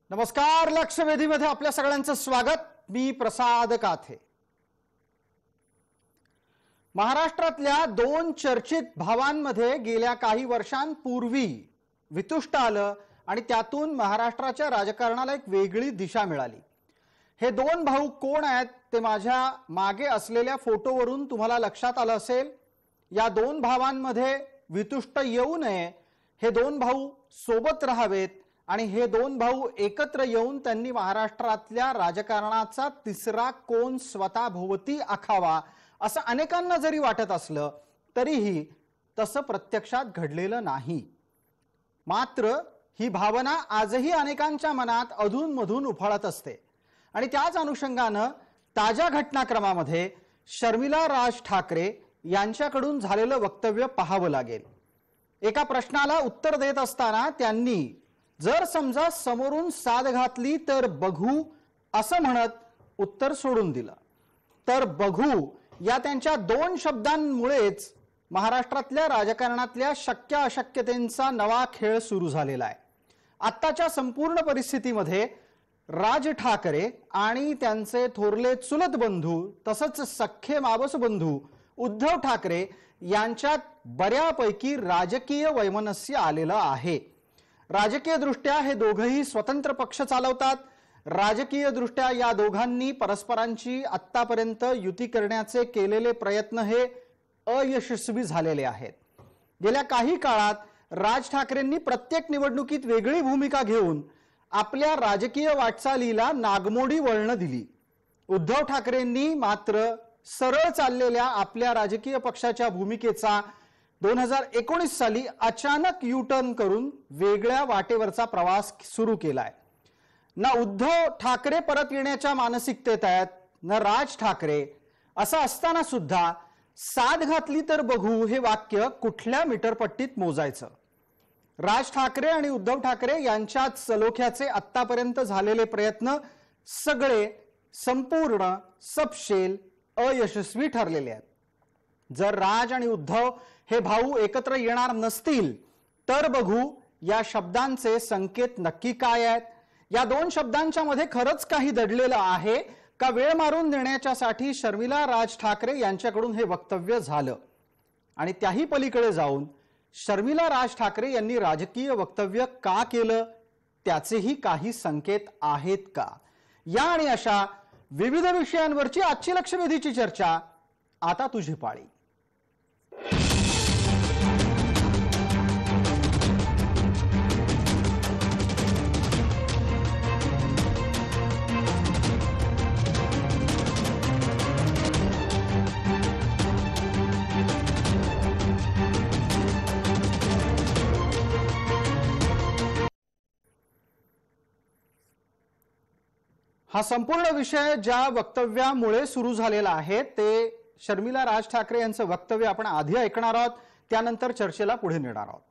नमस्कार. लक्षवेधीमध्ये आपल्या सगळ्यांचं स्वागत. मी प्रसाद काथे. महाराष्ट्रातल्या दोन चर्चित भावांमध्ये गेल्या काही वर्षांपूर्वी वितुष्ट आलं आणि त्यातून महाराष्ट्राच्या राजकारणाला एक वेगळी दिशा मिळाली. हे दोन भाऊ कोण आहेत ते माझ्या मागे असलेल्या फोटोवरून तुम्हाला लक्षात आलं असेल. या दोन भावांमध्ये वितुष्ट येऊ नये, हे दोन भाऊ सोबत राहावेत आणि हे दोन भाऊ एकत्र येऊन त्यांनी महाराष्ट्रातल्या राजकारणाचा तिसरा कोन स्वतःभोवती आखावा असं अनेकांना जरी वाटत असलं तरीही तसं प्रत्यक्षात घडलेलं नाही. मात्र ही भावना आजही अनेकांच्या मनात अधूनमधून उफाळत असते आणि त्याच अनुषंगानं ताज्या घटनाक्रमामध्ये शर्मिला राज ठाकरे यांच्याकडून झालेलं वक्तव्य पाहावं लागेल. एका प्रश्नाला उत्तर देत असताना त्यांनी जर समजा समोरून साद घातली तर बघू असं म्हणत उत्तर सोडून दिलं. तर बघू या त्यांच्या दोन शब्दांमुळेच महाराष्ट्रातल्या राजकारणातल्या शक्य अशक्यतेचा नवा खेळ सुरू झालेला आहे. आत्ताच्या संपूर्ण परिस्थितीमध्ये राज ठाकरे आणि त्यांचे थोरले चुलत बंधू तसंच सख्खे मावस बंधू उद्धव ठाकरे यांच्यात बऱ्यापैकी राजकीय वैमनस्य आलेलं आहे. राजकीय दृष्ट्या हे दोघंही स्वतंत्र पक्ष चालवतात. राजकीय दृष्ट्या या दोघांनी परस्परांची आत्तापर्यंत युती करण्याचे केलेले प्रयत्न हे अयशस्वी झालेले आहेत. गेल्या काही काळात राज ठाकरेंनी प्रत्येक निवडणुकीत वेगळी भूमिका घेऊन आपल्या राजकीय वाटचालीला नागमोडी वळण दिली. उद्धव ठाकरेंनी मात्र सरळ चाललेल्या आपल्या राजकीय पक्षाच्या भूमिकेचा 2019 साली अचानक यू टर्न करून वेगळ्या वाटेवरचा प्रवास सुरू केलाय. ना उद्धव ठाकरे परत येण्याच्या मानसिकतेत आहेत ना राज ठाकरे. असं असताना सुद्धा साद घातली तर बघू हे वाक्य कुठल्या मीटरपट्टीत मोजायचं. राज ठाकरे आणि उद्धव ठाकरे यांच्यात सलोख्याचे आत्तापर्यंत झालेले प्रयत्न सगळे संपूर्ण सपशेल अयशस्वी ठरलेले आहेत. जर राज आणि उद्धव हे भाऊ एकत्र येणार नसतील तर बघू या शब्दांचे संकेत नक्की काय आहेत. या दोन शब्दांच्या मध्ये खरंच काही दडलेलं आहे का वेळ मारून देण्याच्यासाठी शर्मिला राज ठाकरे यांच्याकडून हे वक्तव्य झालं. आणि त्याही पलीकडे जाऊन शर्मिला राज ठाकरे यांनी राजकीय वक्तव्य का केलं त्याचेही काही संकेत आहेत का. या आणि अशा विविध विषयांवरची आजची लक्षवेधीची चर्चा. आता तुझी पाळी. हा संपूर्ण विषय ज्या वक्तव्यामुळे सुरू झालेला आहे ते शर्मिला राज ठाकरे यांचं वक्तव्य आपण आधी ऐकणार आहोत, त्यानंतर चर्चेला पुढे नेणार आहोत.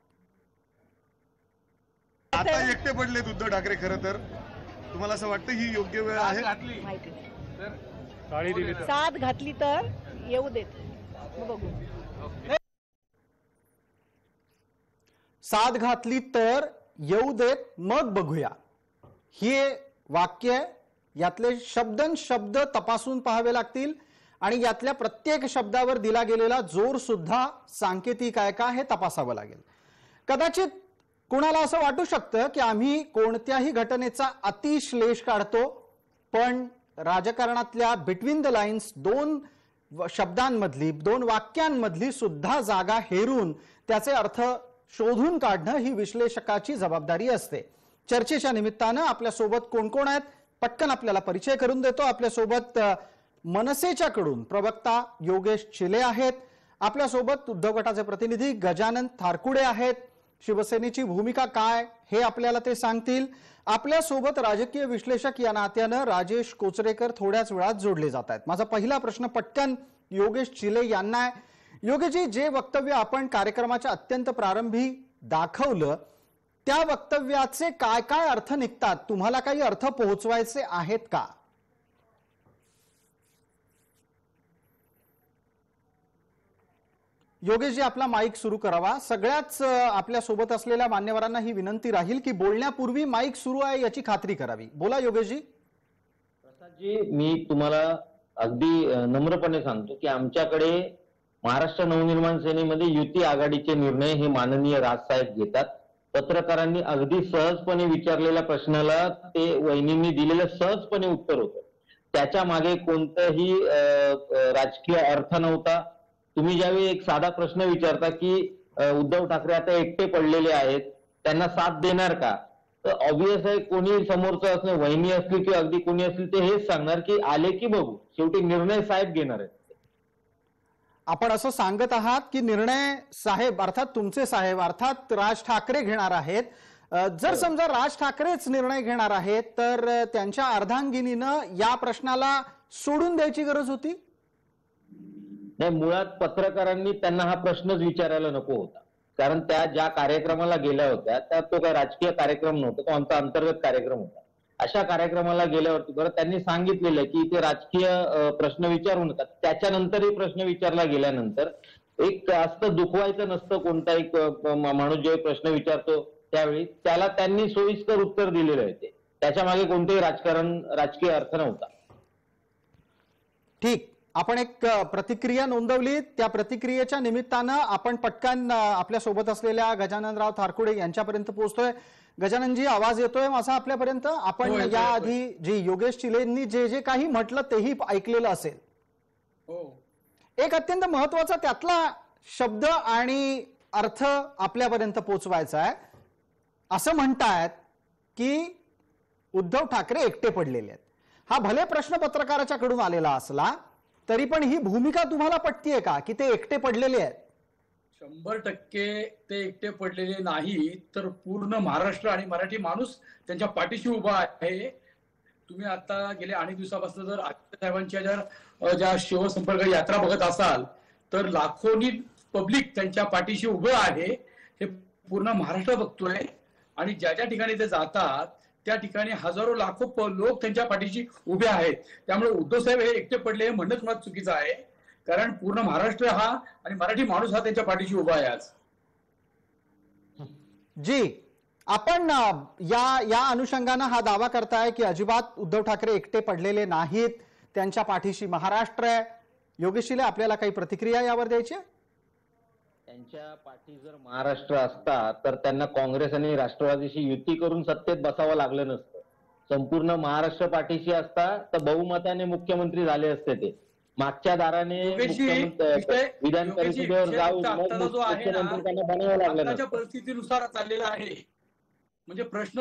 आता एकटे पडलेत उद्धव ठाकरे. खरं तर तुम्हाला असं वाटतं ही योग्य वेळ आहे? साथ घातली तर येऊ देत बघू. साथ घातली तर येऊ देत मग बघूया हे वाक्य. यातले शब्द तपासून पाहावे लागतील आणि यातल्या प्रत्येक शब्दावर दिला गेलेला जोर सुद्धा सांकेतिक आहे का हे तपासावं लागेल. कदाचित कुणाला असं वाटू शकतं की आम्ही कोणत्याही घटनेचा अतिश्लेष काढतो, पण राजकारणातल्या बिटवीन द लाईन्स दोन शब्दांमधली दोन वाक्यांमधली सुद्धा जागा हेरून त्याचे अर्थ शोधून काढणं ही विश्लेषकाची जबाबदारी असते. चर्चेच्या निमित्तानं आपल्या सोबत कोण कोण आहेत पटकन आपल्याला परिचय करून देतो. आपल्या सोबत मनसेच्या कडून प्रवक्ता योगेश चिले आहेत. आपल्या सोबत उद्धव गटाचे प्रतिनिधी गजानन थारकुडे आहेत. शिवसेनेची भूमिका काय हे आपल्याला ते सांगतील. आपल्या सोबत राजकीय विश्लेषक या नात्यानं राजेश कोचरेकर थोड्याच वेळात जोडले जात आहेत. माझा पहिला प्रश्न पटकन योगेश चिले यांना आहे. योगेशजी, जे वक्तव्य आपण कार्यक्रमाच्या अत्यंत प्रारंभी दाखवलं त्या वक्तव्याचे काय काय अर्थ निघतात, तुम्हाला काही अर्थ पोहोचवायचे आहेत का? योगेशजी आपला माईक सुरू करावा. सगळ्याच आपल्या सोबत असलेल्या मान्यवरांना ही विनंती राहील की बोलण्यापूर्वी माईक सुरू आहे याची खात्री करावी. बोला योगेशजी. प्रसादजी, मी तुम्हाला अगदी नम्रपणे सांगतो की आमच्याकडे महाराष्ट्र नवनिर्माण सेनेमध्ये युती आघाडीचे निर्णय हे माननीय राजसाहेब घेतात. पत्रकारांनी अगदी सहजपणे विचारलेल्या प्रश्नाला ते वहिनींनी दिलेलं सहजपणे उत्तर होतं. त्याच्या मागे कोणताही राजकीय अर्थ नव्हता. तुम्ही ज्यावेळी एक साधा प्रश्न विचारता की उद्धव ठाकरे आता एकटे पडलेले आहेत, त्यांना साथ देणार का, तर ऑब्विस आहे कोणी समोरचं असणं, वहिनी असली की अगदी कोणी असली ते हेच सांगणार की आले की बघू, शेवटी निर्णय साहेब घेणार आहेत. आपण असं सांगत आहात की निर्णय साहेब अर्थात तुमचे साहेब अर्थात राज ठाकरे घेणार आहेत. जर समजा राज ठाकरेच निर्णय घेणार आहेत तर त्यांच्या अर्धांगिनीनं या प्रश्नाला सोडून द्यायची गरज होती. नाही, मुळात पत्रकारांनी त्यांना हा प्रश्नच विचारायला नको होता. कारण त्या ज्या कार्यक्रमाला गेल्या होत्या त्यात तो काही राजकीय कार्यक्रम नव्हता, तो आमचा अंतर्गत कार्यक्रम होता. अशा कार्यक्रमाला गेल्यावरती बरं त्यांनी सांगितलेलं की ते राजकीय प्रश्न विचारू नका. त्याच्यानंतरही प्रश्न विचारला गेल्यानंतर एक असं दुखवायचं नसतं. कोणता एक माणूस जेव्हा प्रश्न विचारतो त्यावेळी त्याला त्यांनी सोयीस्कर उत्तर दिलेलं आहे. ते त्याच्या मागे कोणतेही राजकीय अर्थ नव्हता. ठीक, आपण एक प्रतिक्रिया नोंदवली. त्या प्रतिक्रियेच्या निमित्तानं आपण पटकन आपल्या सोबत असलेल्या गजाननराव थारकुडे यांच्यापर्यंत पोहोचतोय. गजाननजी, आवाज येतोय माझा आपल्यापर्यंत? आपण याआधी जी योगेश चिलेंनी जे जे काही म्हटलं तेही ऐकलेलं असेल. एक अत्यंत महत्वाचा त्यातला शब्द आणि अर्थ आपल्यापर्यंत पोहोचवायचा आहे. असं म्हणतायत की उद्धव ठाकरे एकटे पडलेले आहेत. हा भले प्रश्न पत्रकाराच्या कडून आलेला असला तरी पण ही भूमिका तुम्हाला पटतीये का की ते एकटे पडलेले आहेत? 100% ते एकटे पडलेले नाही, तर पूर्ण महाराष्ट्र आणि मराठी माणूस त्यांच्या पाठीशी उभा आहे. तुम्ही आता गेल्या अनेक दिवसापासून जर साहेबांच्या ज्या शिवसंपर्क यात्रा बघत असाल तर लाखोनी पब्लिक त्यांच्या पाठीशी उभं आहे. हे पूर्ण महाराष्ट्र बघतोय आणि ज्या ज्या ठिकाणी ते जातात त्या ठिकाणी हजारो लाखो लोक त्यांच्या पाठीशी उभे आहेत. त्यामुळे उद्धव साहेब हे एकटे पडले हे म्हणणंच मुळात चुकीचं आहे. कारण पूर्ण महाराष्ट्र हा आणि मराठी माणूस हा त्यांच्या पाठीशी उभा आहे आज. जी, आपण या अनुषंगानं हा दावा करताय की अजिबात उद्धव ठाकरे एकटे पडलेले नाहीत, त्यांच्या पाठीशी महाराष्ट्र आहे. योगेशीला आपल्याला काही प्रतिक्रिया यावर द्यायची? त्यांच्या पाठी जर महाराष्ट्र असता तर त्यांना काँग्रेस आणि राष्ट्रवादीशी युती करून सत्तेत बसावं लागलं नसतं. संपूर्ण महाराष्ट्र पाठीशी असता तर बहुमताने मुख्यमंत्री झाले असते. ते मागच्या दाराने विधान परिषदेवर जाऊन मुख्यमंत्री त्यांना बनावं लागलं नसतं. परिस्थितीनुसार चाललेला आहे. म्हणजे प्रश्न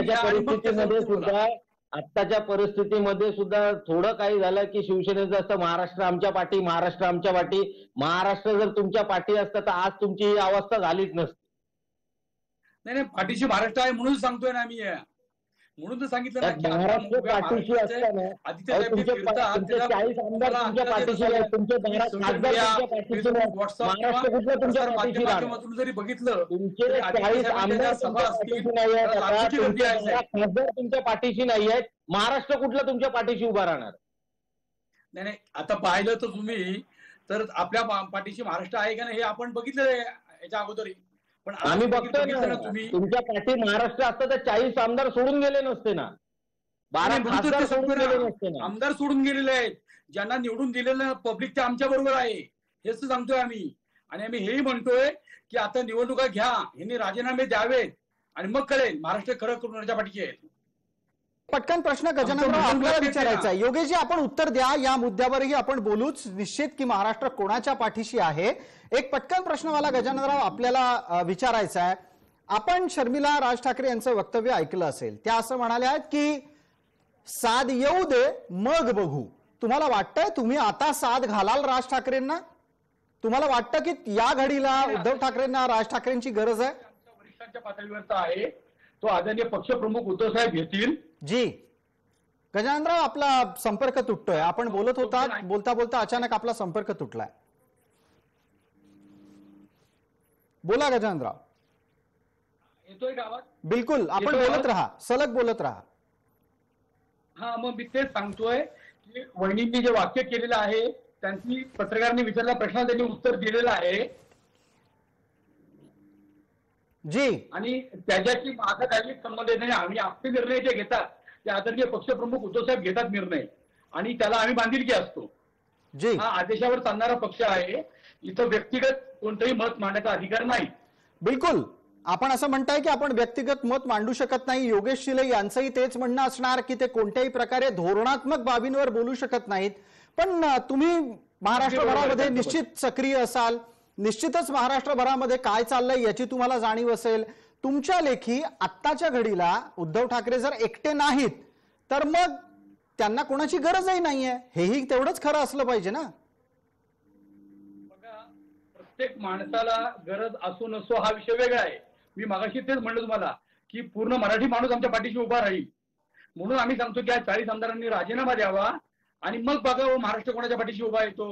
आत्ताच्या परिस्थितीमध्ये सुद्धा थोडं काही झालं की शिवसेनेचं असतं महाराष्ट्र आमच्या पाठी, महाराष्ट्र आमच्या पाठी. महाराष्ट्र जर तुमच्या पाठी असतं तर आज तुमची ही अवस्था झालीच नसती. नाही, पाठीशी महाराष्ट्र आहे म्हणून सांगतोय ना आम्ही. म्हणून तर सांगितलं ना महाराष्ट्र पाठीशी असताना तुमचे 40 आमदार तुमच्या पाठीशी आहेत, तुमचे 12 खासदार तुमच्या पाठीशी आहेत. महाराष्ट्र कुठलं तुमच्या पाठीशी राहणार? जरी बघितलं तुमचे 40 आमदार तुमच्या पाठीशी नाही आहेत, खासदार तुमच्या पाठीशी नाही आहेत. महाराष्ट्र कुठलं तुमच्या पाठीशी उभा राहणार? नाही, आता पाहिलं तर तुम्ही तर आपल्या पाठीशी महाराष्ट्र आहे का नाही हे आपण बघितलं याच्या अगोदर. पण आम्ही बघतोय ना, तुमच्या पाठी महाराष्ट्र असतं तर 40 आमदार सोडून गेले नसते ना, 12 खासदार सोडून गेले नसते ना. आमदार सोडून गेलेले आहेत. ज्यांना निवडून दिलेलं पब्लिक ते आमच्या बरोबर आहे हेच सांगतोय आम्ही. आणि आम्ही हेही म्हणतोय की आता निवडणुका घ्या, यांनी राजीनामे द्यावेत आणि मग कळेल महाराष्ट्र खरं कोणाच्या पाठीशी आहे. पटकन प्रश्न गजाननराव आपल्याला विचारायचा आहे. योगेशजी, आपण उत्तर द्या. या मुद्द्यावरही आपण बोलूच निश्चित की महाराष्ट्र कोणाच्या पाठीशी आहे. एक पटकन प्रश्न मला गजाननराव आपल्याला विचारायचा आहे. आपण शर्मिला राज ठाकरे यांचं वक्तव्य ऐकलं असेल. त्या असं म्हणाल्या आहेत की साथ येऊ दे मग बघू. तुम्हाला वाटतंय तुम्ही आता साथ घालाल राज ठाकरेंना? तुम्हाला वाटतं की या घडीला उद्धव ठाकरेंना राज ठाकरेंची गरज आहे? वरिष्ठांच्या पातळीवरचा आहे तो आदरणीय पक्षप्रमुख उद्धव साहेब घेतील. जी, गजाननराव आपला संपर्क तुटतोय. आपण बोलत होता, बोलता बोलता अचानक आपला संपर्क तुटलाय. बोला गजाननराव. येतोय का आवाज? बिलकुल, आपण बोलत राहा, सलग बोलत राहा. हा, मग मी तेच सांगतोय की वहिनींनी जे वाक्य केलेलं आहे त्यांनी पत्रकारांनी विचारलेल्या प्रश्नाला त्यांनी उत्तर दिलेलं आहे. जी आणि त्याच्याशी माझा काही संबंध येत नाही. आम्ही आपले निर्णय जे घेतात ते आदरणीय पक्षप्रमुख उद्धव साहेब घेतात निर्णय, आणि त्याला आम्ही बांधिलकी असतो. जी हा आदेशावर चालणारा पक्ष आहे. इथं व्यक्तिगत कोणतंही मत मांडण्याचा अधिकार नाही. बिलकुल. आपण असं म्हणताय की आपण व्यक्तिगत मत मांडू शकत नाही. योगेश शिले यांचंही तेच म्हणणं असणार की ते कोणत्याही प्रकारे धोरणात्मक बाबींवर बोलू शकत नाहीत. पण तुम्ही महाराष्ट्रभरामध्ये निश्चित सक्रिय असाल, निश्चितच महाराष्ट्रभरामध्ये काय चाललंय याची तुम्हाला जाणीव असेल. तुमच्या लेखी आत्ताच्या घडीला उद्धव ठाकरे जर एकटे नाहीत तर मग त्यांना कोणाची गरजही नाहीये, हेही तेवढंच खरं असलं पाहिजे ना. बघा, प्रत्येक माणसाला गरज असो नसो हा विषय वेगळा आहे. मी मगाशी तेच म्हणलं तुम्हाला की पूर्ण मराठी माणूस आमच्या पाठीशी उभा राहील. म्हणून आम्ही सांगतो की आज 40 आमदारांनी राजीनामा द्यावा आणि मग बघा महाराष्ट्र कोणाच्या पाठीशी उभा येतो.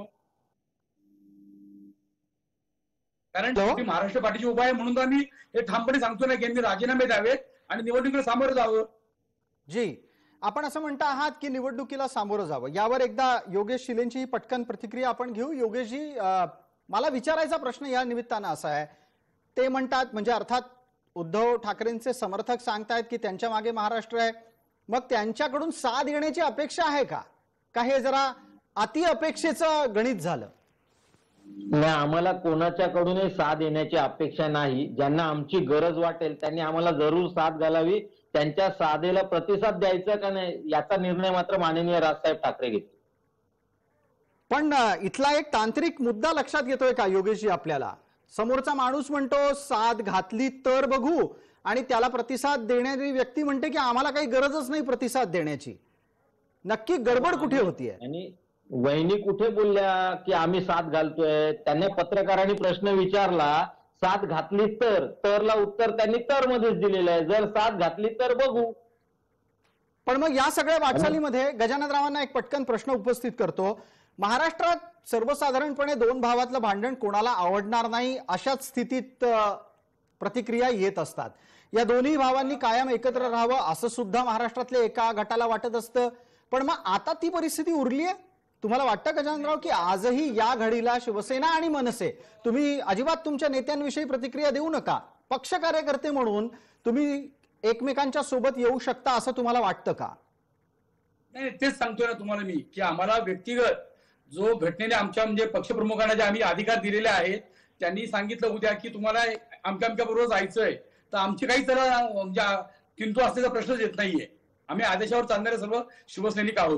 कारण शेवटी महाराष्ट्र पाठीशी उभा आहे म्हणून तर आम्ही हे ठामपणे सांगतो ना की यांनी राजीनामे द्यावेत आणि निवडणुकीला सामोरं जावं. जी, आपण असं म्हणता आहात की निवडणुकीला सामोरं जावं. यावर एकदा योगेश शिलेंची ही पटकन प्रतिक्रिया आपण घेऊ. योगेशजी, मला विचारायचा प्रश्न या निमित्तानं असा आहे, ते म्हणतात म्हणजे अर्थात उद्धव ठाकरेंचे समर्थक सांगतायत की त्यांच्या मागे महाराष्ट्र आहे, मग त्यांच्याकडून साथ येण्याची अपेक्षा आहे का? हे जरा अति अपेक्षेचं गणित झालं? नाही, आम्हाला कोणाच्याकडूनही साथ देण्याची अपेक्षा नाही. ज्यांना आमची गरज वाटेल त्यांनी आम्हाला जरूर साथ घालावी. त्यांच्या साथेला प्रतिसाद द्यायचा का नाही याचा निर्णय मात्र माननीय राजसाहेब ठाकरे घेतील. पण इथला एक तांत्रिक मुद्दा लक्षात येतोय का योगेशजी आपल्याला? समोरचा माणूस म्हणतो साथ घातली तर बघू, आणि त्याला प्रतिसाद देणारी व्यक्ती म्हणते की आम्हाला काही गरजच नाही प्रतिसाद देण्याची. नक्की गडबड कुठे होतीये? आणि वहिनी कुठे बोलल्या की आम्ही साथ घालतोय? त्यांनी पत्रकारांनी प्रश्न विचारला, साथ घातली तरला उत्तर त्यांनी तर मध्येच दिलेलं आहे. जर साथ घातली तर बघू. पण मग या सगळ्या वाटचालीमध्ये गजाननरावांना एक पटकन प्रश्न उपस्थित करतो. महाराष्ट्रात सर्वसाधारणपणे दोन भावातलं भांडण कोणाला आवडणार नाही अशाच स्थितीत प्रतिक्रिया येत असतात. या दोन्ही भावांनी कायम एकत्र राहावं असं सुद्धा महाराष्ट्रातल्या एका गटाला वाटत असतं. पण मग आता ती परिस्थिती उरली आहे? तुम्हाला वाटतं गजाननराव की आजही या घडीला शिवसेना आणि मनसे, तुम्ही अजिबात तुमच्या नेत्यांविषयी प्रतिक्रिया देऊ नका, पक्ष कार्यकर्ते म्हणून तुम्ही एकमेकांच्या सोबत येऊ शकता असं तुम्हाला वाटतं का? नाही, तेच सांगतोय ना तुम्हाला मी की आम्हाला व्यक्तिगत जो घटनेने आमच्या म्हणजे पक्षप्रमुखांना जे आम्ही अधिकार दिलेले आहेत, त्यांनी सांगितलं उद्या की तुम्हाला आमच्या बरोबर जायचंय, तर आमची काही त्याला म्हणजे किंतु असल्याचा प्रश्नच येत नाहीये. आम्ही आदेशावर चालणारे सर्व शिवसैनिक आहोत.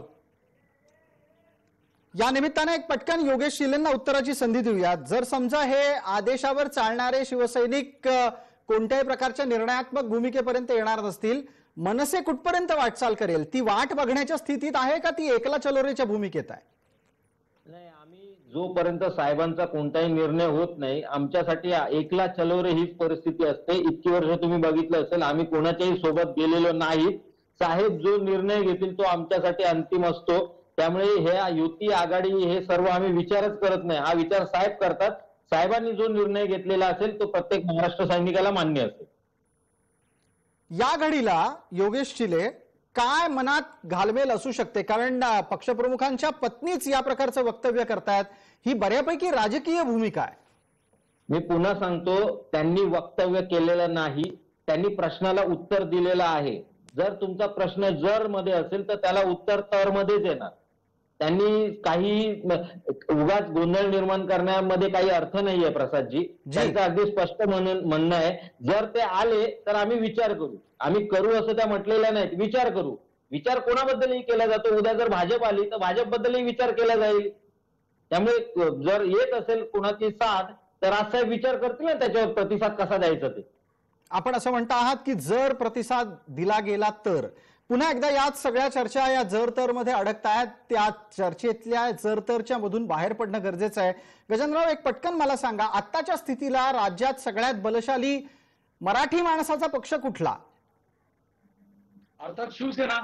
या निमित्ताने एक पटकन योगेश शिलेंना उत्तराची संधी देऊयात. जर समजा हे आदेशावर चालणारे शिवसैनिक कोणत्याही प्रकारच्या निर्णयात्मक भूमिकेपर्यंत येणार नसतील, मनसे कुठपर्यंत वाटचाल करेल? ती वाट बघण्याच्या स्थितीत आहे का ती एकला चलोरेच्या भूमिकेत आहे? नाही, आम्ही जोपर्यंत साहेबांचा कोणताही निर्णय होत नाही, आमच्यासाठी एकला चलोरे हीच परिस्थिती असते. इतकी वर्ष तुम्ही बघितलं असेल आम्ही कोणाच्याही सोबत गेलेलो नाही. साहेब जो निर्णय घेतील तो आमच्यासाठी अंतिम असतो. त्यामुळे हे युती आघाडी हे सर्व आम्ही विचारच करत नाही, हा विचार साहेब करतात. साहेबांनी जो निर्णय घेतलेला असेल तो प्रत्येक महाराष्ट्र सैनिकाला मान्य असेल. या घडीला योगेश शिले काय मनात घालमेल असू शकते? कारण पक्षप्रमुखांच्या पत्नीच या प्रकारचं वक्तव्य करतायत, ही बऱ्यापैकी राजकीय भूमिका आहे. मी पुन्हा सांगतो, त्यांनी वक्तव्य केलेलं नाही, त्यांनी प्रश्नाला उत्तर दिलेलं आहे. जर तुमचा प्रश्न जर मध्ये असेल तर त्याला उत्तर तर मध्येच येणार. त्यांनी काही उगाच गोंधळ निर्माण करण्यामध्ये काही अर्थ नाहीये प्रसादजी. त्यांचं अगदी स्पष्ट म्हणणं आहे, जर ते आले तर आम्ही विचार करू. आम्ही करू असं त्या म्हटलेल्या नाहीत, विचार करू. विचार कोणाबद्दलही केला जातो. उद्या जर भाजप आली तर भाजपबद्दलही विचार केला जाईल. त्यामुळे जर येत असेल कोणाची साथ तर आज साहेब विचार करतील ना त्याच्यावर प्रतिसाद कसा द्यायचा ते. आपण असं म्हणता आहात की जर प्रतिसाद दिला गेला तर, पुन्हा एकदा याच सगळ्या चर्चा या जर तर मध्ये अडकतायत, त्या चर्चेतल्या जर तरच्या मधून बाहेर पडणं गरजेचं आहे. गजाननराव, एक पटकन मला सांगा, आत्ताच्या स्थितीला राज्यात सगळ्यात बलशाली मराठी माणसाचा पक्ष कुठला? अर्थात शिवसेना.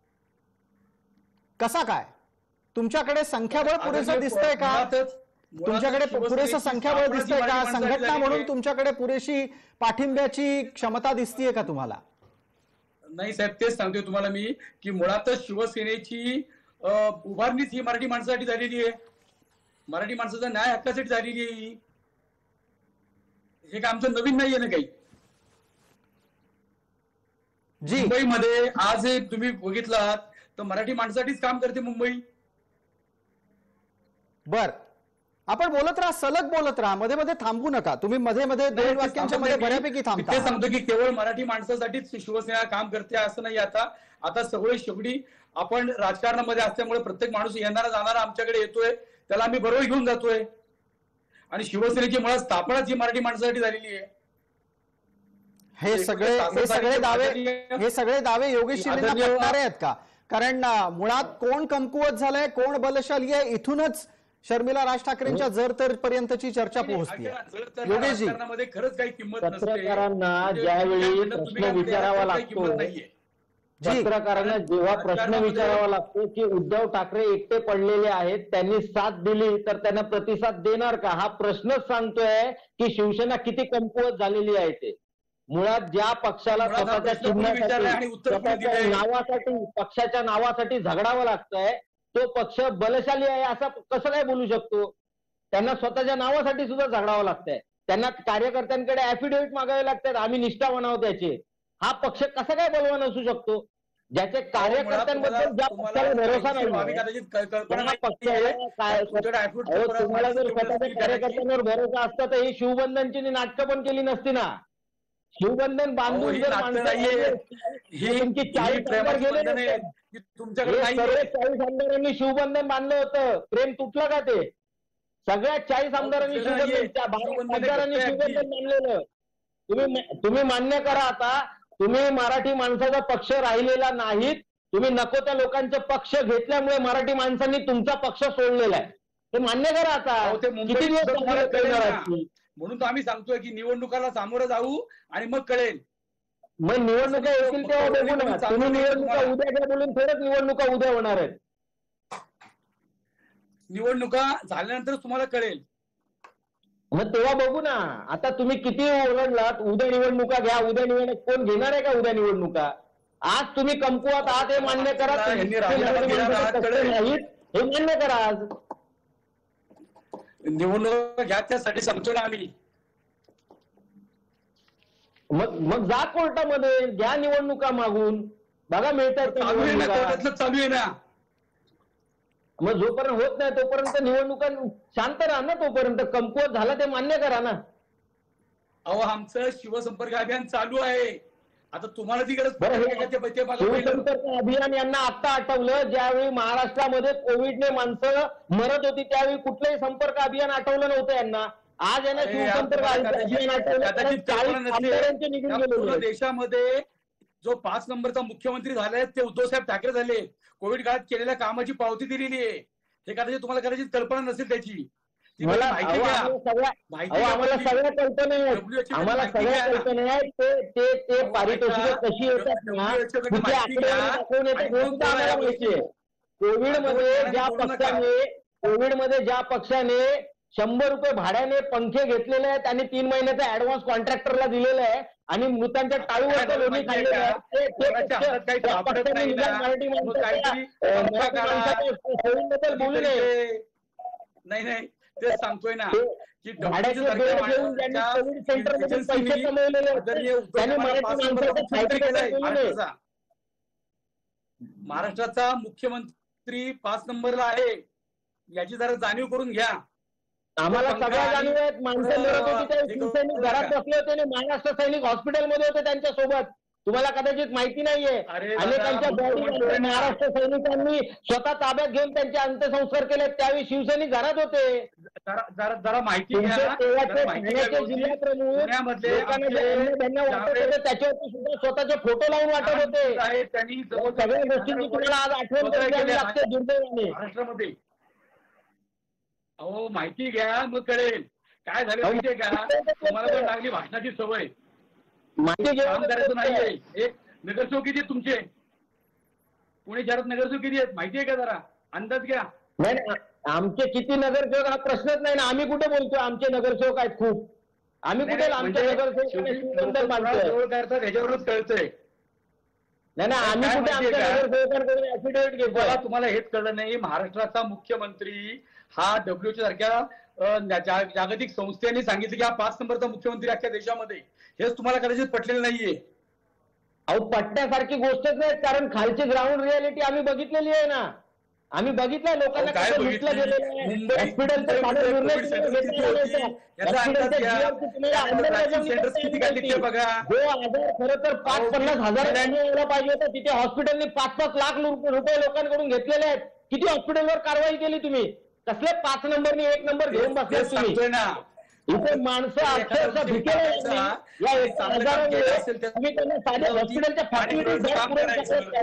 कसा काय? तुमच्याकडे संख्याबळ पुरेसं दिसतंय का? तुमच्याकडे पुरेसं संख्याबळ दिसतंय का? संघटना म्हणून तुमच्याकडे पुरेशी पाठिंब्याची क्षमता दिसतीये का तुम्हाला? नाही साहेब, तेच सांगतोय तुम्हाला मी की मुळातच शिवसेनेची उभारणीच ही मराठी माणसासाठी झालेली आहे. मराठी माणसाचा न्याय हक्कासाठी झालेली आहे. हे काय आमचं नवीन नाहीये ना काही. जी. मुंबईमध्ये आज हे तुम्ही बघितलात तर मराठी माणसासाठीच काम करते मुंबई. बर, आपण बोलत राहा, सलग बोलत राहा, मध्ये मध्ये थांबू नका. तुम्ही मध्ये मध्ये दोन वाक्यांच्या मध्ये बऱ्यापैकी मी थांबता. ते सांगतो की केवळ मराठी माणसासाठीच शिवसेना काम करते असं नाही. आता सगळे शेवटी आपण राजकारणामध्ये असल्यामुळे प्रत्येक माणूस येणारा जाणारा आमच्याकडे येतोय, त्याला आम्ही बरोबर घेऊन जातोय. आणि शिवसेनेची मुळात स्थापनाच ही मराठी माणसासाठी झालेली आहे. हे सगळे दावे योगेश शिंदेंना पटणारे आहेत का? कारण मुळात कोण कमकुवत झालंय, कोण बलशाली आहे, इथूनच शर्मिला राज ठाकरेंच्या जर पर्यंतची चर्चा पोहोचते. योगेशजी, राजकारणामध्ये खरंच काही किंमत नसते. पत्रकारांना ज्यावेळी प्रश्न विचारावा लागतो, पत्रकारांना जेव्हा प्रश्न विचारावा लागतो की उद्धव ठाकरे एकटे पडलेले आहेत, त्यांनी साथ दिली तर त्यांना प्रतिसाद देणार का, हा प्रश्नच सांगतोय की शिवसेना किती कमकुवत झालेली आहे. ते मुळात ज्या पक्षाला स्वतःच्या चिन्हासाठी, स्वतःच्या नावासाठी, पक्षाच्या नावासाठी झगडावं लागतंय, तो पक्ष बलशाली आहे असं कसं काय बोलू शकतो? त्यांना स्वतःच्या नावासाठी सुद्धा झगडावं लागतंय. त्यांना कार्यकर्त्यांकडे ऍफिडेव्हिट मागावे लागतात, आम्ही निष्ठा म्हणावं त्याचे. हा पक्ष कसा काय बलवान असू शकतो? ज्याचे कार्यकर्त्यांबद्दल ज्या पक्षाला भरोसा नाही, तुम्हाला जर स्वतःच्या कार्यकर्त्यांवर भरोसा असता तर ही शिवबंधनची नाटकं पण केली नसती ना. शिवबंधन बांधून जर तुमची 40 आमदार गेले, तुमच्याकडे 40 आमदारांनी शिवबंधन बांधलं होतं, प्रेम तुटलं का? ते सगळ्या 40 आमदारांनी आमदारांनी शिवबंधन बांधलेलं. तुम्ही मान्य करा आता, तुम्ही मराठी माणसाचा पक्ष राहिलेला नाहीत. तुम्ही नको त्या लोकांचे पक्ष घेतल्यामुळे मराठी माणसांनी तुमचा पक्ष सोडलेला आहे. ते मान्य करा आता. किती दिवस? म्हणून तर आम्ही सांगतोय की निवडणुकाला सामोरं जाऊ आणि मग कळेल. मग निवडणुका येतील तेव्हा बघू ना. तुम्ही निवडणुका उद्या घ्या बोलून थोडंच निवडणुका उद्या होणार आहेत. निवडणुका झाल्यानंतर तुम्हाला कळेल. मग तेव्हा बघू ना. आता तुम्ही किती ओरडलात उद्या निवडणुका घ्या, उद्या निवडणूक, कोण घेणार आहे का उद्या निवडणुका? आज तुम्ही कमकुवत आहात हे मान्य करा, हे मान्य करा. आज निवडणुका घ्या त्यासाठी सांगतो ना आम्ही. मग जा कोर्टामध्ये, घ्या निवडणुका मागून, बघा मिळतात चालू आहे ना. मग जोपर्यंत होत नाही तोपर्यंत निवडणुका शांत राहा ना. तोपर्यंत कमकुवत झाला ते मान्य करा ना. अहो, आमचं शिवसंपर्क अभियान चालू आहे. आता तुम्हाला ती गरज शिवसंपर्क अभियान यांना आता आठवलं, ज्यावेळी महाराष्ट्रामध्ये कोविडने माणसं मरत होती त्यावेळी कुठलंही संपर्क अभियान आठवलं नव्हतं यांना. आज यांना शिवसंपर्क अभियान आठवलं. देशामध्ये जो 5 नंबरचा मुख्यमंत्री झालाय ते उद्धव साहेब ठाकरे झाले. कोविड काळात केलेल्या कामाची पावती दिलेली आहे. हे कदाचित तुम्हाला कदाचित कल्पना नसेल त्याची. आम्हाला सगळ्या कल्पना आहेत, आम्हाला सगळ्या कल्पना आहेत. ते पारितोषिक कशी येतात ना, तिथे आकडे दाखवून येतात म्हणून आम्हाला माहितीये. कोविडमध्ये ज्या पक्षाने 100 रुपये भाड्याने पंखे घेतलेले आहेत आणि 3 महिन्याचा ऍडव्हान्स कॉन्ट्रॅक्टरला दिलेला आहे आणि मृतांच्या टाळूवर लोणी खाल्लेले आहेत, मराठी माणसाबद्दल बोलू नये. नाही तेच सांगतोय ना की भाड्याचे सेंटरमध्ये पैसे कमवलेले त्यांनी मराठी माणसाचा. महाराष्ट्राचा मुख्यमंत्री 5 नंबरला आहे याची जरा जाणीव करून घ्या. आम्हाला सगळ्या जाणीव आहेत. माणसं मरत होती त्या शिवसैनिक घरात बसले होते आणि महाराष्ट्र सैनिक हॉस्पिटलमध्ये होते त्यांच्या सोबत. तुम्हाला कदाचित माहिती नाहीये. अनेकांच्या बॉडी महाराष्ट्र सैनिकांनी स्वतः ताब्यात घेऊन त्यांचे अंत्यसंस्कार केले, त्यावेळी शिवसैनिक घरात होते. जरा माहिती जिल्हा प्रमुख त्याच्यावरती सुद्धा स्वतःचे फोटो लावून वाटत होते. सगळ्या गोष्टींची तुम्हाला आज आठवण करावी लागते दुर्दैवाने. महाराष्ट्रामध्ये अहो माहिती घ्या मग कळेल काय झालं माहितीये का. तुम्हाला पण लागली भाषणाची सवय. माहिती काम करायचं नाहीये. एक नगरसेवक किती आहेत तुमचे पुणे शहरात? नगरसेवक किती आहेत माहितीये का? जरा अंदाज घ्या. नाही, आमचे किती नगरसेवक हा प्रश्नच नाही ना. आम्ही कुठे बोलतोय आमचे नगरसेवक आहेत खूप. आम्ही कुठे आमचे नगरसेवक करतात ह्याच्यावरच कळतंय. नाही आम्ही कुठे आमच्या नगरसेवकांकडून ऍफिडेव्हिट घेतो. तुम्हाला हेच कळलं नाही. महाराष्ट्राचा मुख्यमंत्री हा WHO सारख्या जागतिक संस्थेने सांगितलं की हा 5 नंबरचा मुख्यमंत्री अख्ख्या देशामध्ये. हेच तुम्हाला कदाचित पटलेलं नाहीये. अहो पटण्यासारखी गोष्टच नाही, कारण खालची ग्राउंड रियालिटी आम्ही बघितलेली आहे ना. आम्ही बघितलंय लोकांना काय कसं लुटलं बघितलं? गेलेलं आहे. मुंबई- हॉस्पिटलचं साधं मुंबईमध्ये निर्णय कोविड सेंटर किती घेतलेला होती? नव्हता. याचा अंदाज हॉस्पिटलच्या घ्या. GR तुम्ही त्यानंतर अंमलबजावणी vaccine centers करता किती आली घातली ते बघा. जो आजार खरं तर 5-50 हजार यायला पाहिजे होतं, तिथे हॉस्पिटलने 5-5 लाख रुपये लोकांकडून घेतलेले आहेत. किती हॉस्पिटलवर कारवाई केली तुम्ही? कसले 5 नंबरनी 1 नंबर घेऊन बसले तेच तुम्ही? सांगतोय ना. इथे माणसं अक्षरशः भिकेले लागली. या एका आजारामुळे तुम्ही त्यांना साध्या हॉस्पिटलच्या फॅसिलिटी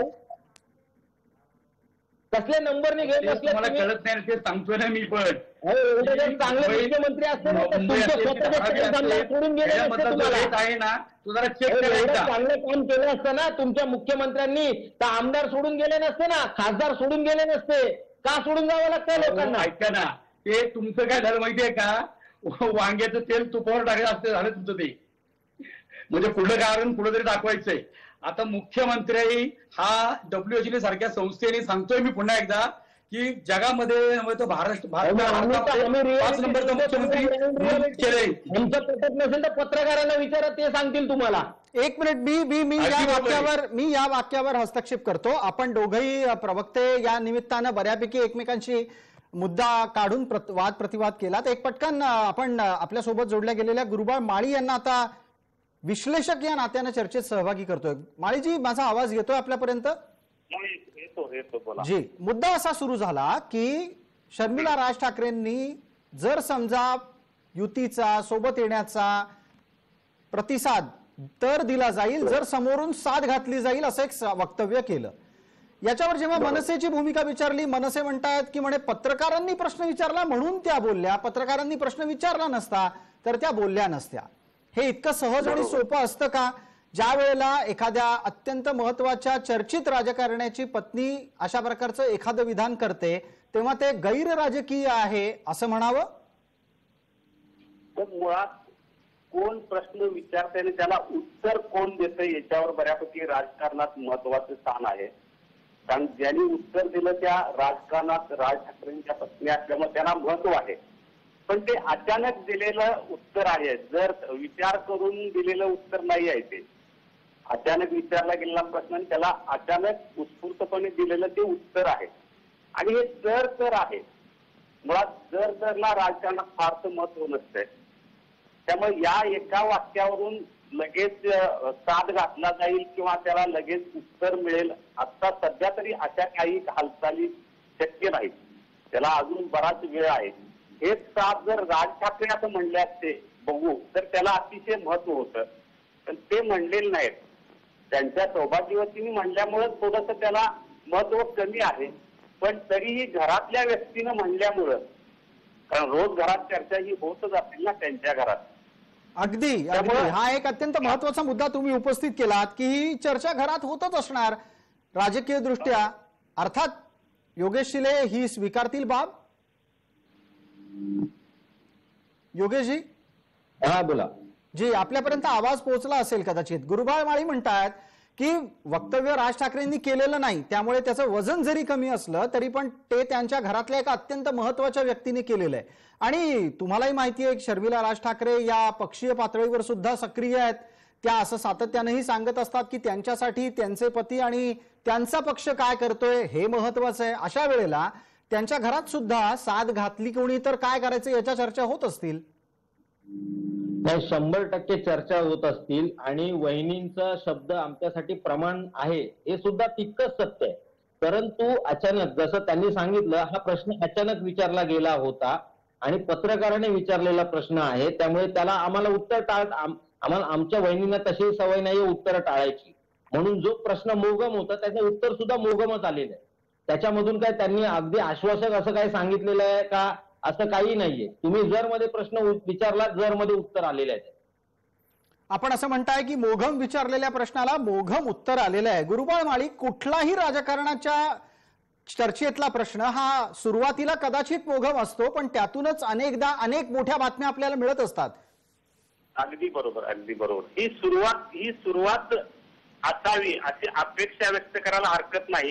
कसले नंबरने घेऊन ते बसले तुम्हाला तुम्ही? कळत नाही ते सांगतोय ना मी पण. अरे एवढे जर चांगले मुख्यमंत्री असते ना, तर मुंबई तुमचे असेल, स्वतःचे धारावी केस आमदार असेल, सोडून गेले नसते त्याच्यामधला जो तुम्हाला. rate आहे ना तो जरा चेक एवढं करायचा. चांगलं काम केलं असतं ना तुमच्या मुख्यमंत्र्यांनी, तर आमदार सोडून गेले नसते ना, खासदार सोडून गेले नसते. का सोडून जावं लागतंय लोकांना? ऐका ना, ते तुमचं काय झालं माहितीये का, वांग्याचं तेल तुपावर टाकलं असतं झालं तुमचं ते. म्हणजे पुढलं कारण पुढे तरी दाखवायचंय. आता मुख्यमंत्री हा WHO सारख्या संस्थेने सांगतोय मी पुन्हा एकदा की जगामध्ये नव्हे तर भारतामध्ये 5 नंबरचा मुख्यमंत्री म्हणून केलंय. आमचं पटत नसेल तर पत्रकारांना विचारा, ते सांगतील तुम्हाला. 1 मिनिट, मी या वाक्यावर हस्तक्षेप करतो. आपण दोघंही प्रवक्ते या निमित्तानं बऱ्यापैकी एकमेकांशी मुद्दा काढून वाद प्रतिवाद केला. तर एक पटकन आपण आपल्यासोबत जोडल्या गेलेल्या गुरुबाळ माळी यांना आता विश्लेषक या नात्यानं चर्चेत सहभागी करतोय. माळीजी, माझा आवाज येतोय आपल्यापर्यंत? येतो बोला. जी, मुद्दा असा सुरू झाला की शर्मिला राज ठाकरेंनी जर समजा युतीचा सोबत येण्याचा प्रतिसाद तर दिला जाईल, जर समोरून साथ घातली जाईल असं एक वक्तव्य केलं. याच्यावर जेव्हा मनसेची भूमिका विचारली, मनसे म्हणतात की म्हणे पत्रकारांनी प्रश्न विचारला म्हणून त्या बोलल्या, पत्रकारांनी प्रश्न विचारला नसता तर त्या बोलल्या नसत्या. हे इतकं सहज आणि सोपं असतं का? ज्या वेळेला एखाद्या अत्यंत महत्वाच्या चर्चित राजकारण्याची पत्नी अशा प्रकारचं एखादं विधान करते तेव्हा ते गैर राजकीय आहे असं म्हणावं? तर मुळात कोण प्रश्न विचारते आणि त्याला उत्तर कोण देतं याच्यावर बऱ्यापैकी राजकारणात महत्वाचं स्थान आहे. कारण ज्यांनी उत्तर दिलं त्या राजकारणात राज ठाकरेंच्या पत्नी असल्यामुळे त्यांना महत्व आहे. पण ते अचानक दिलेलं उत्तर आहे, जर विचार करून दिलेलं उत्तर नाही आहे. ते अचानक विचारला गेलेला प्रश्न आणि त्याला अचानक उत्स्फूर्तपणे दिलेलं ते उत्तर आहे. आणि हे जर आहे. मुळात जरला राजकारणात फारसं महत्व नसतंय. त्यामुळे या एका वाक्यावरून लगेच साथ घातला जाईल किंवा त्याला लगेच उत्तर मिळेल आता सध्या तरी अशा काही हालचाली शक्य नाहीत. त्याला अजून बराच वेळ आहे. हेच साथ जर राज ठाकरे असं म्हणले असते बघू तर त्याला अतिशय महत्व होतं. पण ते म्हणलेले नाहीत. त्यांच्या सौभाग्यवतीने म्हणल्यामुळे थोडस त्याला महत्व कमी आहे. पण तरीही घरातल्या व्यक्तीनं म्हणल्यामुळं, कारण रोज घरात चर्चा ही होतच असेल ना त्यांच्या घरात. अगदी हा एक अत्यंत महत्वाचा मुद्दा तुम्ही उपस्थित केलात की ही चर्चा घरात होतच असणार राजकीय दृष्ट्या. अर्थात योगेश शिले ही स्वीकारतील बाब? योगेशजी? हा बोला. जी, आपल्यापर्यंत आवाज पोहोचला असेल कदाचित. गुरुबाळ माळी म्हणतात की वक्तव्य राज ठाकरेंनी केलेलं नाही, त्यामुळे त्याचं वजन जरी कमी असलं तरी पण ते त्यांच्या घरातल्या एका अत्यंत महत्वाच्या व्यक्तीने केलेलं आहे. आणि तुम्हालाही माहिती आहे की शर्मिला राज ठाकरे या पक्षीय पातळीवर सुद्धा सक्रिय आहेत. त्या असं सातत्यानेही सांगत असतात की त्यांच्यासाठी त्यांचे पती आणि त्यांचा पक्ष काय करतोय हे महत्वाचं आहे. अशा वेळेला त्यांच्या घरात सुद्धा साथ घातली कोणी तर काय करायचं याच्या चर्चा होत असतील. नाही, 100% चर्चा होत असतील. आणि वहिनींचा शब्द आमच्यासाठी प्रमाण आहे हे सुद्धा तितकंच सत्य आहे. परंतु अचानक जसं त्यांनी सांगितलं, हा प्रश्न अचानक विचारला गेला होता आणि पत्रकाराने विचारलेला प्रश्न आहे. त्यामुळे त्याला आम्हाला उत्तर आम्हाला आमच्या वहिनींना तशी सवय नाहीये उत्तर टाळायची. म्हणून जो प्रश्न मोगम होता त्याचं उत्तर सुद्धा मोगमच आलेलं आहे. त्याच्यामधून काय त्यांनी अगदी आश्वासक असं काय सांगितलेलं आहे का असं काही नाहीये. तुम्ही जर मध्ये प्रश्न विचारला, जर मध्ये उत्तर आलेलं आहे. आपण असं म्हणताय की मोघम विचारलेल्या प्रश्नाला मोघम उत्तर आलेलं आहे. गुरुबाळ माळी, कुठलाही राजकारणाच्या चर्चेतला प्रश्न हा सुरुवातीला कदाचित मोघम असतो पण त्यातूनच अनेकदा अनेक मोठ्या बातम्या आपल्याला मिळत असतात. अगदी बरोबर, अगदी बरोबर. ही सुरुवात असावी अशी अपेक्षा व्यक्त करायला हरकत नाही.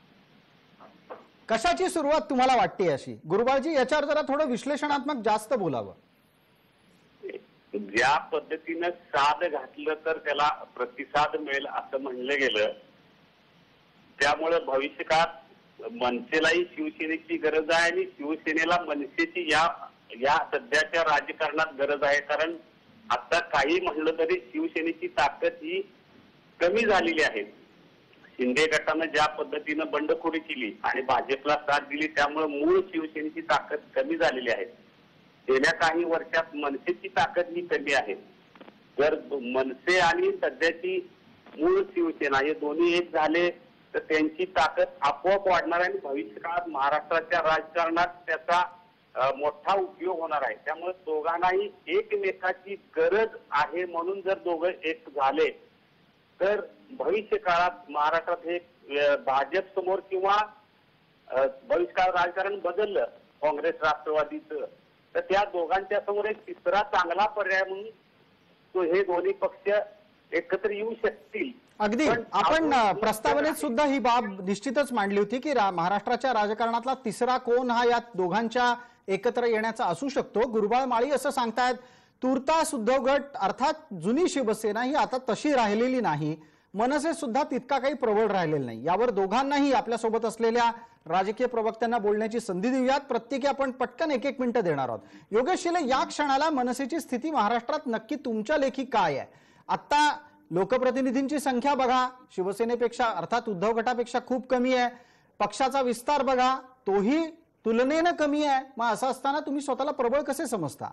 कशाची सुरुवात तुम्हाला वाटते अशी? गुरुबाळजी, याच्यावर जरा थोडं विश्लेषणात्मक जास्त बोलावं. ज्या पद्धतीनं साद घातलं तर त्याला प्रतिसाद मिळेल असं म्हणलं गेलं, त्यामुळे भविष्यकाळात मनसेलाही शिवसेनेची गरज आहे आणि शिवसेनेला मनसेची या सध्याच्या राजकारणात गरज आहे. कारण आता काही म्हणलं तरी शिवसेनेची ताकद ही कमी झालेली आहे. शिंदे गटानं ज्या पद्धतीनं बंडखोरी केली आणि भाजपला साथ दिली, त्यामुळे मूळ शिवसेनेची ताकद कमी झालेली आहे. गेल्या काही वर्षात मनसेची ताकद ही कमी आहे. जर मनसे आणि सध्याची मूळ शिवसेना हे दोन्ही एक झाले तर त्यांची ताकद आपोआप वाढणार आहे आणि भविष्यकाळात महाराष्ट्राच्या राजकारणात त्याचा मोठा उपयोग होणार आहे. त्यामुळे दोघांनाही एकमेकाची गरज आहे. म्हणून जर दोघं एक झाले तर भविष्य काळात महाराष्ट्रात हे भाजप समोर किंवा भविष्यकाळ राजकारण बदललं काँग्रेस राष्ट्रवादीचं, तर त्या दोघांच्या समोर एक तिसरा चांगला पर्याय म्हणून तो हे दोन्ही पक्ष एकत्र येऊ शकतील. अगदी आपण प्रस्तावनेत सुद्धा ही बाब निश्चितच मांडली होती की महाराष्ट्राच्या राजकारणातला तिसरा कोण हा या दोघांच्या एकत्र येण्याचा असू शकतो. गुरुबाळ माळी असं सांगतायत, तुर्तास उद्धव गट अर्थात जुनी शिवसेना ही आता तशी राहिलेली नाही, मनसे सुद्धा तितका काही प्रबळ राहिलेला नाही. यावर दोघांनाही आपल्यासोबत असलेल्या राजकीय प्रवक्त्यांना बोलण्याची संधी देऊयात. प्रत्येकी आपण पटकन एक मिनिटं देणार आहोत. योगेश शिले, या क्षणाला मनसेची स्थिती महाराष्ट्रात नक्की तुमच्या लेखी काय आहे? आता लोकप्रतिनिधींची संख्या बघा, शिवसेनेपेक्षा अर्थात उद्धव गटापेक्षा खूप कमी आहे. पक्षाचा विस्तार बघा, तोही तुलनेनं कमी आहे. मग असं असताना तुम्ही स्वतःला प्रबळ कसे समजता?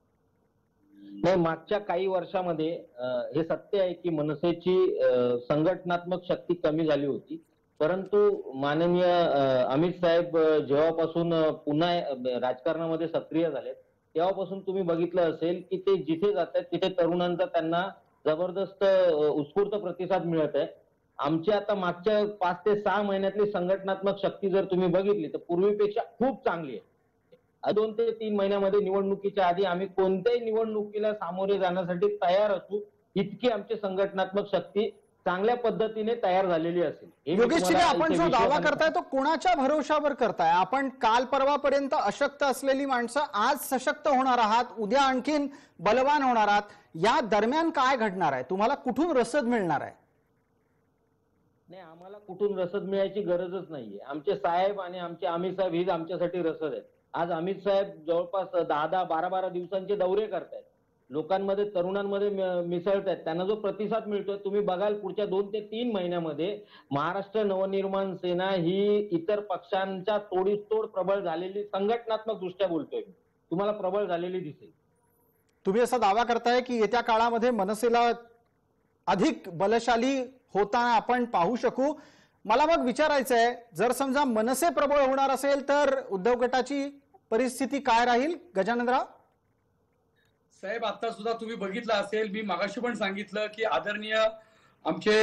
नाही, मागच्या काही वर्षामध्ये हे सत्य आहे की मनसेची संघटनात्मक शक्ती कमी झाली होती. परंतु माननीय अमित साहेब जेव्हापासून पुन्हा राजकारणामध्ये सक्रिय झालेत तेव्हापासून तुम्ही बघितलं असेल की ते जिथे जातात तिथे तरुणांचा त्यांना जबरदस्त उत्स्फूर्त प्रतिसाद मिळत आहे. आमची आता मागच्या 5 ते 6 महिन्यातली संघटनात्मक शक्ती जर तुम्ही बघितली तर पूर्वीपेक्षा खूप चांगली आहे. 2 ते 3 महिन्यामध्ये निवडणुकीच्या आधी आम्ही कोणत्याही निवडणुकीला सामोरे जाण्यासाठी तयार असू, इतकी आमची संघटनात्मक शक्ती चांगल्या पद्धतीने तयार झालेली असेल. योगेश शिले, आपण जो दावा करताय तो कोणाच्या भरोशावर करताय? आपण काल परवापर्यंत अशक्त असलेली माणसं आज सशक्त होणार आहात, उद्या आणखीन बलवान होणार आहात. या दरम्यान काय घडणार आहे? तुम्हाला कुठून रसद मिळणार आहे? नाही, आम्हाला कुठून रसद मिळायची गरजच नाहीये. आमचे साहेब आणि आमचे अमित साहेब हीच आमच्यासाठी रसद आहेत. आज अमित साहेब जवळपास 10-10, 12-12 दिवसांचे दौरे करतायत, लोकांमध्ये तरुणांमध्ये मिसळतायत. त्यांना जो प्रतिसाद मिळतोय तुम्ही बघाल, पुढच्या 2 ते 3 महिन्यामध्ये महाराष्ट्र नवनिर्माण सेना ही इतर पक्षांच्या तोडीतोड प्रबळ झालेली, संघटनात्मक दृष्ट्या बोलतोय, तुम्हाला प्रबळ झालेली दिसेल. तुम्ही असा दावा करताय की येत्या काळामध्ये मनसेला अधिक बलशाली होताना आपण पाहू शकू. मला मग विचारायचं आहे, जर समजा मनसे प्रबळ होणार असेल तर उद्धव गटाची परिस्थिती काय राहील? गजाननराव साहेब, आता सुद्धा तुम्ही बघितलं असेल, मी मागाशी पण सांगितलं की आदरणीय आमचे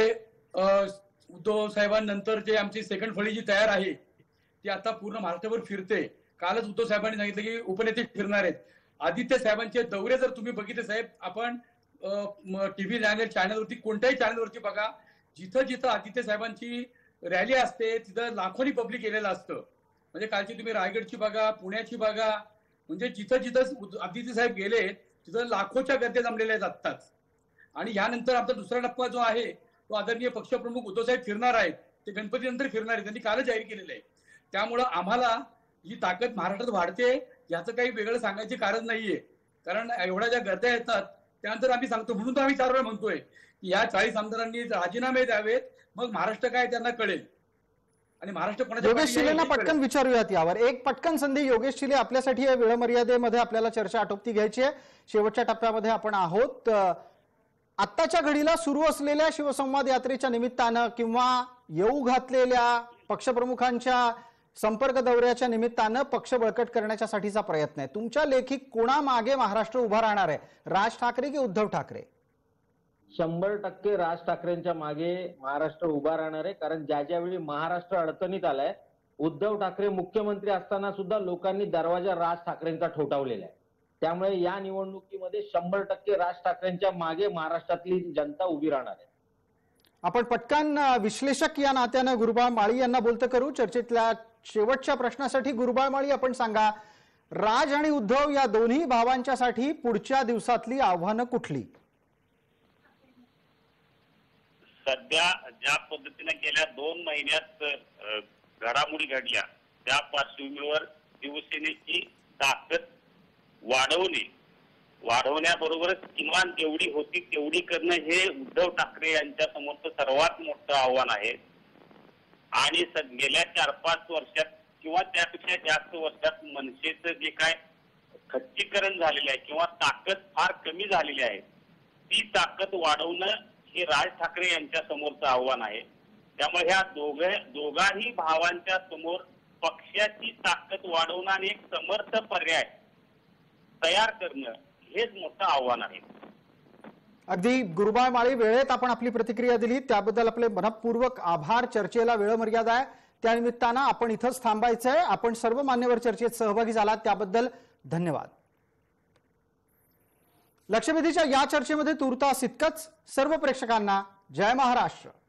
उद्धव साहेबांनंतर जे आमची सेकंड फळी जी तयार आहे ती आता पूर्ण महाराष्ट्रभर फिरते. कालच उद्धव साहेबांनी सांगितलं की उपनेते फिरणार आहेत. आदित्य साहेबांचे दौरे जर तुम्ही बघितले साहेब, आपण टीव्ही चॅनलवरती कोणत्याही चॅनलवरती बघा, जिथं जिथं आदित्य साहेबांची रॅली असते तिथं लाखोनी पब्लिक केलेलं असतं. म्हणजे कालची तुम्ही रायगडची बघा, पुण्याची बघा, म्हणजे जिथं जिथं आदित्य साहेब गेले तिथं लाखोच्या गर्दी जमलेल्या आहेत आत्ताच. आणि यानंतर आमचा दुसरा टप्पा जो आहे तो आदरणीय पक्षप्रमुख उद्धव साहेब फिरणार आहेत, ते गणपती नंतर फिरणार आहेत, त्यांनी कालच जाहीर केलेलं आहे. त्यामुळं आम्हाला ही ताकद महाराष्ट्रात वाढते याचं काही वेगळं सांगायची कारण नाहीये. कारण एवढ्या ज्या गर्द्या येतात त्यानंतर आम्ही सांगतो, म्हणून तर आम्ही 4 वेळा म्हणतोय की या 40 आमदारांनी राजीनामे द्यावेत, मग महाराष्ट्र काय त्यांना कळेल. आणि महाराष्ट्र कोणाच्या योगेश शिलेंना पटकन विचारूयात यावर. एक पटकन संधी योगेश शिले आपल्यासाठी या वेळमर्यादेमध्ये आपल्याला चर्चा आटोपती घ्यायची आहे. शेवटच्या टप्प्यामध्ये आपण आहोत. आत्ताच्या घडीला सुरू असलेल्या शिवसंवाद यात्रेच्या निमित्तानं किंवा येऊ घातलेल्या पक्षप्रमुखांच्या संपर्क दौऱ्याच्या निमित्तानं पक्ष बळकट करण्यासाठीचा प्रयत्न आहे. तुमच्या लेखी कोणामागे महाराष्ट्र उभा राहणार आहे? राज ठाकरे की उद्धव ठाकरे? 100% राज ठाकरेंच्या मागे महाराष्ट्र उभा राहणार आहे. कारण ज्यावेळी महाराष्ट्र अडचणीत आलाय, उद्धव ठाकरे मुख्यमंत्री असताना सुद्धा लोकांनी दरवाजा राज ठाकरेंचा ठोठावलेला आहे. त्यामुळे या निवडणुकीमध्ये 100% राज ठाकरेंच्या मागे महाराष्ट्रातली जनता उभी राहणार आहे. आपण पटकन विश्लेषक या नात्यानं गुरुबाळ माळी यांना बोलतं करू. चर्चेतल्या शेवटच्या प्रश्नासाठी गुरुबाळ माळी, आपण सांगा, राज आणि उद्धव या दोन्ही भावांच्यासाठी पुढच्या दिवसातली आव्हानं कुठली? सध्या ज्या पद्धतीने गेल्या 2 महिन्यात घडामोडी घडल्या त्या पार्श्वभूमीवर शिवसेनेची ताकद वाढवण्याबरोबरच किमान जेवढी होती तेवढी करणं हे उद्धव ठाकरे यांच्या समोरचं सर्वात मोठं आव्हान आहे. आणि गेल्या 4-5 वर्षात किंवा त्यापेक्षा जास्त वर्षात मनसेचं जे काय खच्चीकरण झालेलं आहे किंवा ताकद फार कमी झालेली आहे, ती ताकद वाढवणं हे राज ठाकरे यांच्या समोरचं आव्हान आहे. त्यामुळे ह्या दोघाही भावांच्या समोर पक्षाची ताकद वाढवणं आणि एक समर्थ पर्याय तयार करणं हेच मोठं आव्हान आहे. अगदी गुरुबाळ माळी, वेळेत आपण आपली प्रतिक्रिया दिली त्याबद्दल आपले मनपूर्वक आभार. चर्चेला वेळ मर्यादा आहे, त्यानिमित्तानं आपण इथंच थांबायचंय. आपण सर्व मान्यवर चर्चेत सहभागी झालात त्याबद्दल धन्यवाद. लक्षवेधीच्या या चर्चेमध्ये तुर्तास इतकंच. सर्व प्रेक्षकांना जय महाराष्ट्र.